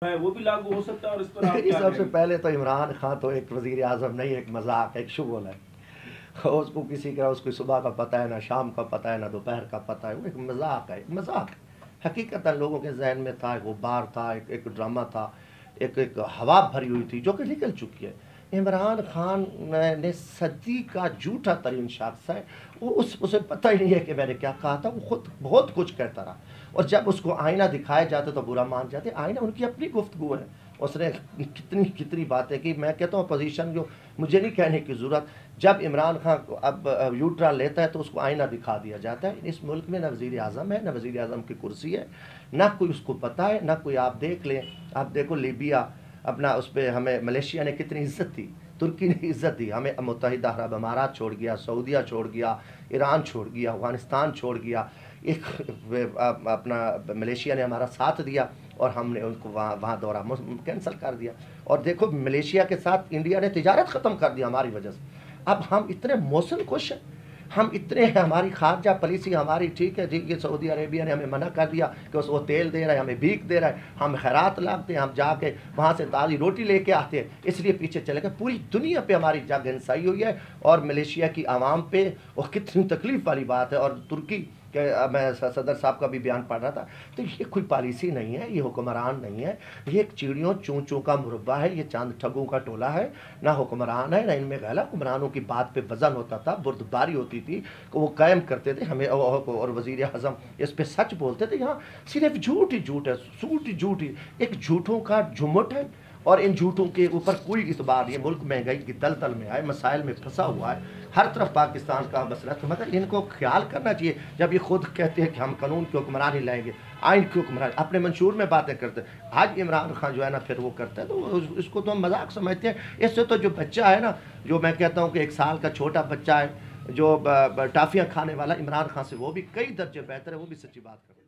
है वो भी लागू हो सकता है। और इस पर आप देखिए, क्या सबसे कहेंगे? पहले तो इमरान खान तो एक वजीर आजम नहीं, एक मजाक, एक शुगल है। उसको किसी का, उसको सुबह का पता है ना, शाम का पता है ना, दोपहर का पता है। वो एक मजाक है, एक मजाक है। हकीकत लोगों के जहन में था, एक गुब्बार था, एक ड्रामा था, एक हवा भरी हुई थी जो कि निकल चुकी है। इमरान खान ने सदी का झूठा तरीन शख्स है। वो उसे पता ही नहीं है कि मैंने क्या कहा था। वो खुद बहुत कुछ कहता रहा, और जब उसको आईना दिखाए जाते तो बुरा मान जाते। आईना उनकी अपनी गुफ्तगू है। उसने कितनी कितनी बातें की। मैं कहता हूँ पोजीशन जो मुझे नहीं कहने की ज़रूरत, जब इमरान खान अब यूट्रा लेता है तो उसको आईना दिखा दिया जाता है। इस मुल्क में न वज़ीर आज़म है, न वज़ीर आज़म की कुर्सी है, ना कोई उसको पता है, ना कोई। आप देख लें, आप देखो लीबिया अपना, उस पर हमें मलेशिया ने कितनी इज्जत दी, तुर्की ने इज्जत दी, हमें मुत्तहिदा अरब अमारात छोड़ गया, सऊदिया छोड़ गया, ईरान छोड़ गया, अफगानिस्तान छोड़ गया। एक अपना मलेशिया ने हमारा साथ दिया और हमने उनको वहाँ दौरा कैंसिल कर दिया। और देखो, मलेशिया के साथ इंडिया ने तिजारत ख़त्म कर दिया हमारी वजह से। अब हम इतने मौसम खुश हैं, हम इतने हैं, हमारी खारजा पॉलिसी हमारी ठीक है। ठीक है, सऊदी अरेबिया ने हमें मना कर दिया कि वो तेल दे रहा है, हमें भीख दे रहा है, हम खैरात लाते हैं, हम जाके वहाँ से ताज़ी रोटी लेके आते हैं, इसलिए पीछे चले गए। पूरी दुनिया पे हमारी जग हिंसाई हुई है, और मलेशिया की आवाम पे, और कितनी तकलीफ़ वाली बात है। और तुर्की के, मैं सदर साहब का भी बयान पढ़ रहा था, तो ये कोई पॉलिसी नहीं है, ये हुक्मरान नहीं है, ये एक चिड़ियों चूँ चूँ का मुरब्बा है, ये चांद ठगों का टोला है। ना हुक्मरान है, ना इनमें गैला। हुक्मरानों की बात पे वजन होता था, बुर्दबारी होती थी, वो कायम करते थे हमें, और वज़ीर आज़म इस पे सच बोलते थे। यहाँ सिर्फ झूठ ही झूठ है, सूट ही झूठ ही, एक झूठों का झुमट है, और इन झूठों के ऊपर कोई इतबार नहीं है। मुल्क महंगाई की दलदल में है, मसाइल में फंसा हुआ है, हर तरफ पाकिस्तान का मसला। तो मगर इनको ख्याल करना चाहिए, जब ये खुद कहते हैं कि हम कानून की हुक्मरानी लाएंगे, आइन की हुक्मरानी, अपने मंशूर में बातें करते हैं। आज इमरान खान जो है ना, फिर वो करता है, तो इसको तो हम मजाक समझते हैं। इससे तो जो बच्चा है ना, जो मैं कहता हूँ कि 1 साल का छोटा बच्चा है, जो टाफियाँ खाने वाला, इमरान खान से वो भी कई दर्जे बेहतर है, वो भी सच्ची बात करता है।